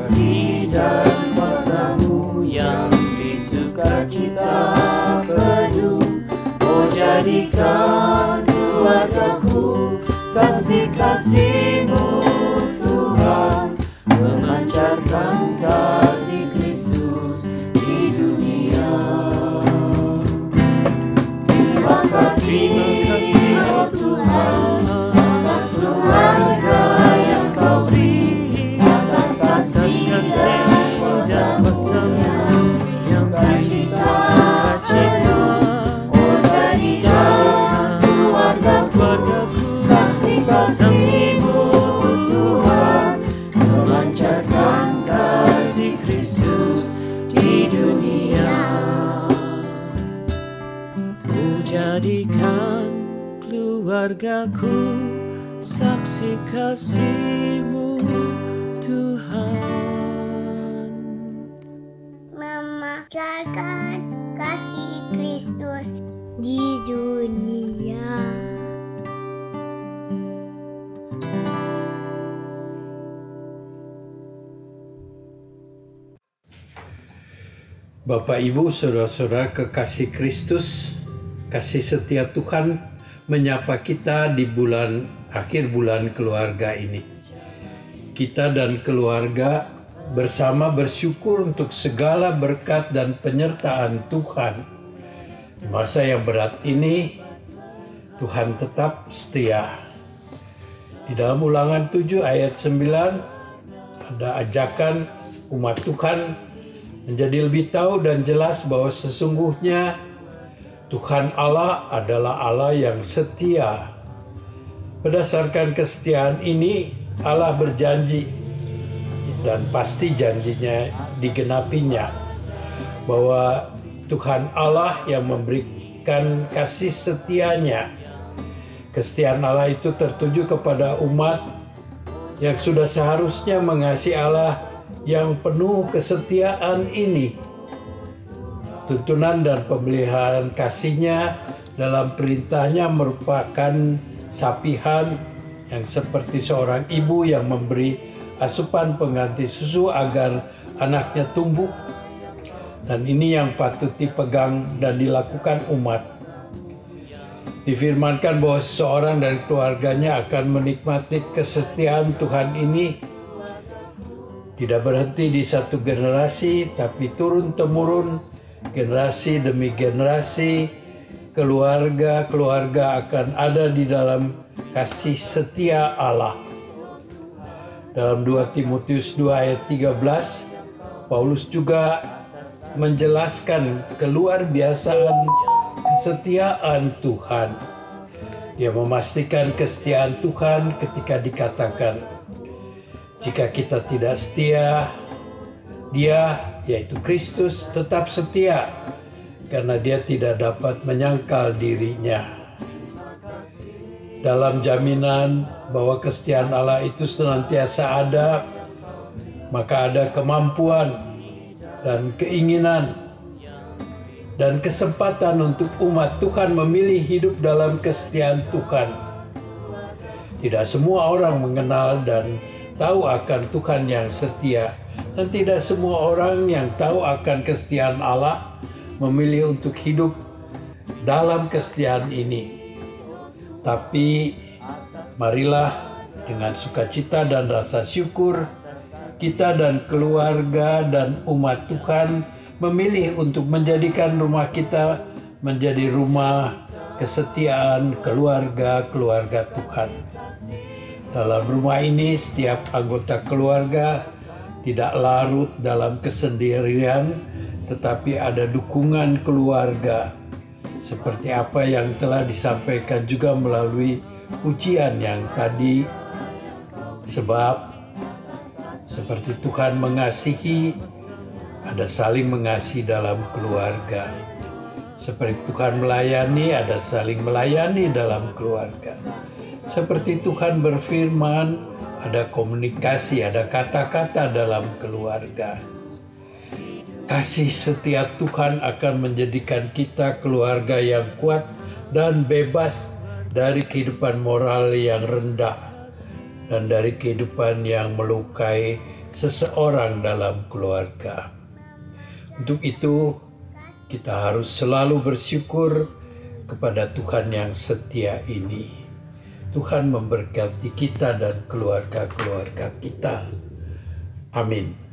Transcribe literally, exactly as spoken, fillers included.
kasih dan kuasa-Mu yang di sukacita penuh. Oh, jadikan keluargaku saksi kasih-Mu Tuhan, memancarkan kasih Kristus di dunia. Terima kasih, oh Tuhan, atas keluarga yang Kau beri, atas kasih dan kuasa-Mu yang dicipta. Oh, jadikan keluargaku saksi kasih-Mu Tuhan, memancarkan kasih Kristus di dunia. Oh, jadikan keluargaku saksi kasih-Mu Tuhan, memancarkan kasih Kristus di dunia. Bapak, Ibu, saudara-saudara kekasih Kristus, kasih setia Tuhan menyapa kita di bulan akhir bulan keluarga ini. Kita dan keluarga bersama bersyukur untuk segala berkat dan penyertaan Tuhan. Di masa yang berat ini, Tuhan tetap setia. Di dalam Ulangan tujuh ayat sembilan ada ajakan umat Tuhan menjadi lebih tahu dan jelas bahwa sesungguhnya Tuhan Allah adalah Allah yang setia. Berdasarkan kesetiaan ini, Allah berjanji, dan pasti janjinya digenapinya, bahwa Tuhan Allah yang memberikan kasih setianya. Kesetiaan Allah itu tertuju kepada umat yang sudah seharusnya mengasihi Allah yang penuh kesetiaan ini. Tuntunan dan pemeliharaan kasih-Nya dalam perintah-Nya merupakan sapihan yang seperti seorang ibu yang memberi asupan pengganti susu agar anaknya tumbuh. Dan ini yang patut dipegang dan dilakukan umat. Difirmankan bahwa seseorang dari keluarganya akan menikmati kesetiaan Tuhan ini tidak berhenti di satu generasi, tapi turun-temurun, generasi demi generasi, keluarga-keluarga akan ada di dalam kasih setia Allah. Dalam dua Timotius dua ayat tiga belas, Paulus juga menjelaskan keluar biasaan kesetiaan Tuhan. Dia memastikan kesetiaan Tuhan ketika dikatakan, jika kita tidak setia, Dia, yaitu Kristus, tetap setia karena Dia tidak dapat menyangkal dirinya. Dalam jaminan bahwa kesetiaan Allah itu senantiasa ada, maka ada kemampuan dan keinginan dan kesempatan untuk umat Tuhan memilih hidup dalam kesetiaan Tuhan. Tidak semua orang mengenal dan tahu akan Tuhan yang setia, dan tidak semua orang yang tahu akan kesetiaan Allah memilih untuk hidup dalam kesetiaan ini. Tapi marilah dengan sukacita dan rasa syukur, kita dan keluarga dan umat Tuhan memilih untuk menjadikan rumah kita menjadi rumah kesetiaan keluarga-keluarga Tuhan. Dalam rumah ini, setiap anggota keluarga tidak larut dalam kesendirian, tetapi ada dukungan keluarga. Seperti apa yang telah disampaikan juga melalui pujian yang tadi. Sebab seperti Tuhan mengasihi, ada saling mengasihi dalam keluarga. Seperti Tuhan melayani, ada saling melayani dalam keluarga. Seperti Tuhan berfirman, ada komunikasi, ada kata-kata dalam keluarga. Kasih setia Tuhan akan menjadikan kita keluarga yang kuat dan bebas dari kehidupan moral yang rendah dan dari kehidupan yang melukai seseorang dalam keluarga. Untuk itu, kita harus selalu bersyukur kepada Tuhan yang setia ini. Tuhan memberkati kita dan keluarga-keluarga kita. Amin.